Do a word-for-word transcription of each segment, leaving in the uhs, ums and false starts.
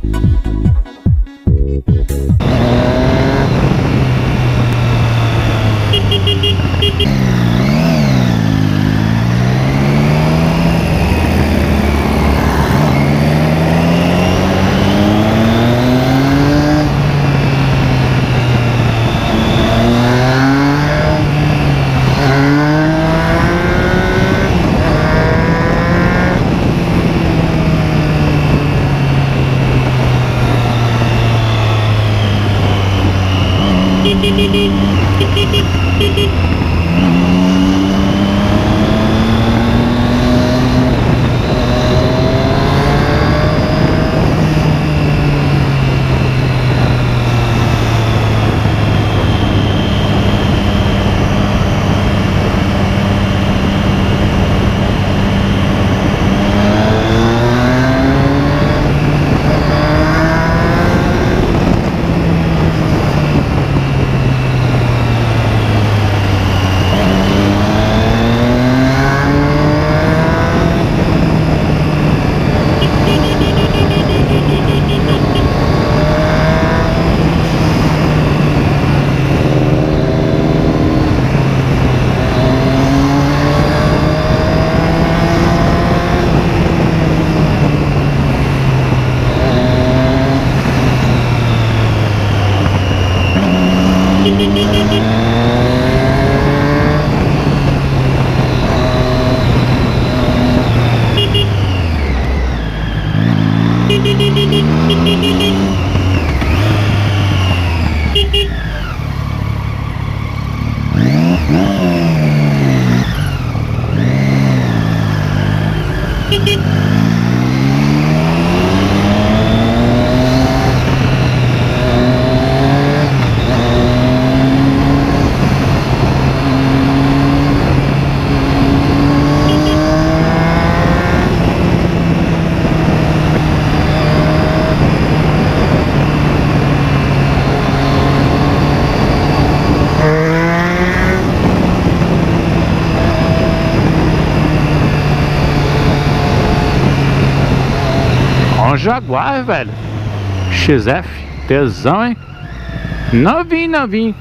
Jaguar, velho. X F, tesão, hein? Novinho, novinho.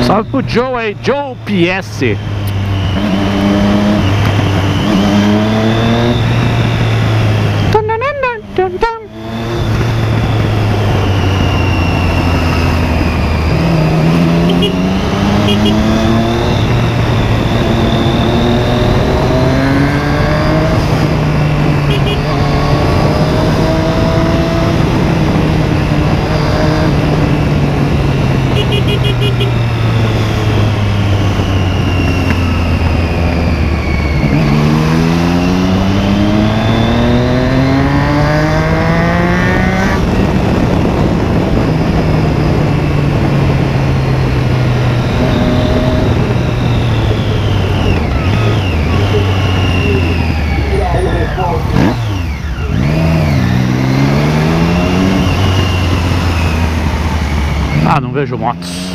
Salve pro Joe aí, Joe P S. Ah, não vejo motos.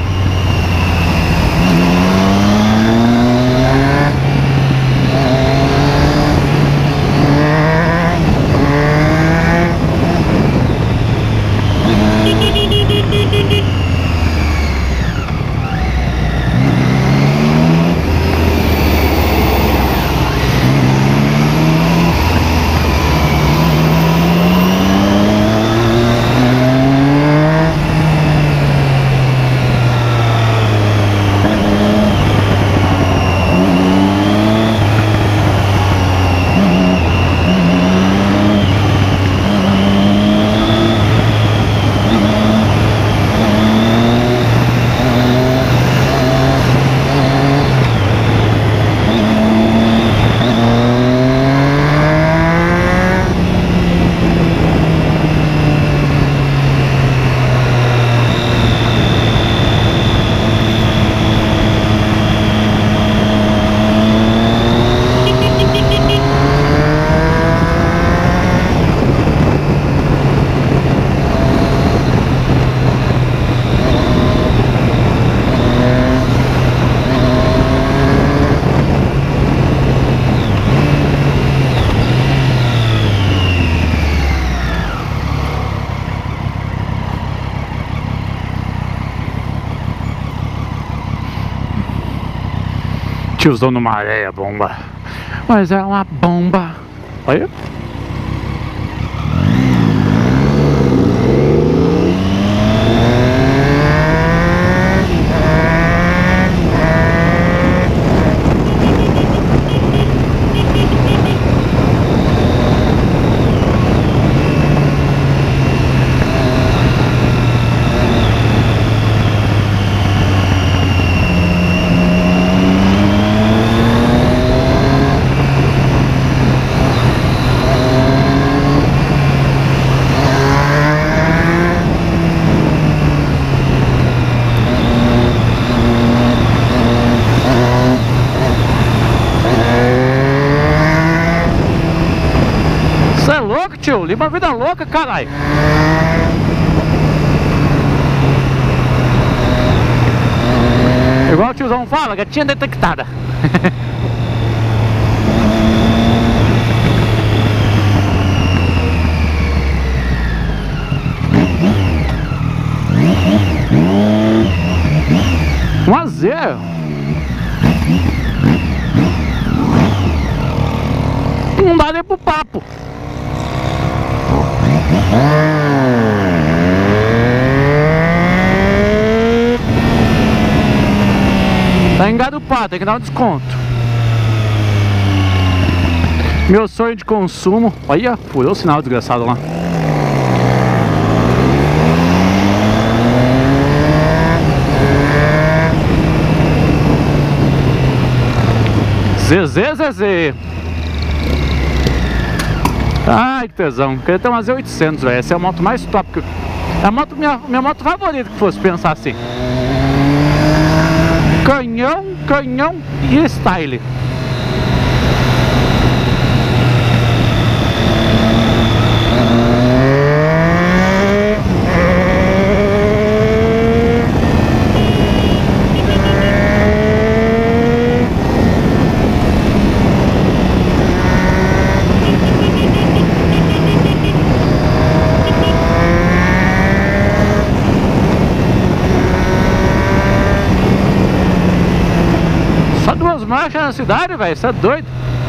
Tiozão numa areia, bomba. Mas é uma bomba. Olha. Tio, Lima vida louca, caralho. Igual o tiozão fala, gatinha detectada. Um a zero. Não dá nem pro papo. Tá engadupado, tem que dar um desconto. Meu sonho de consumo. Olha, furou o sinal desgraçado lá. Zezé, Zezé. Ai, que tesão. Queria ter uma Z oitocentos, velho. Essa é a moto mais top que eu... É a moto, minha, minha moto favorita, que fosse pensar assim. Canhão, canhão e style. os marchas na cidade, velho. Você é doido.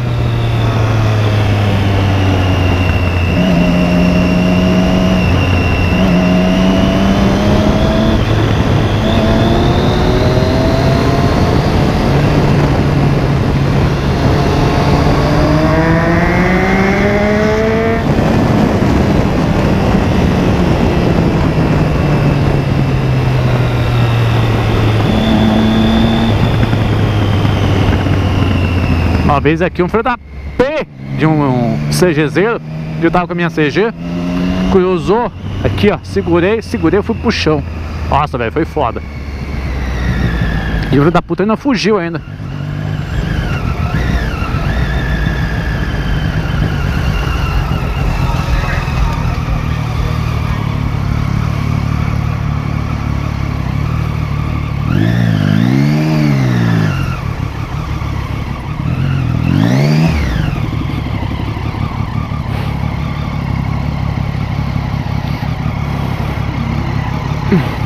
Uma vez aqui um filho da P de um, um CGzeiro, eu tava com a minha C G, cruzou aqui, ó, segurei, segurei e fui pro chão. Nossa, velho, foi foda. E o filho da puta ainda fugiu ainda. Mm.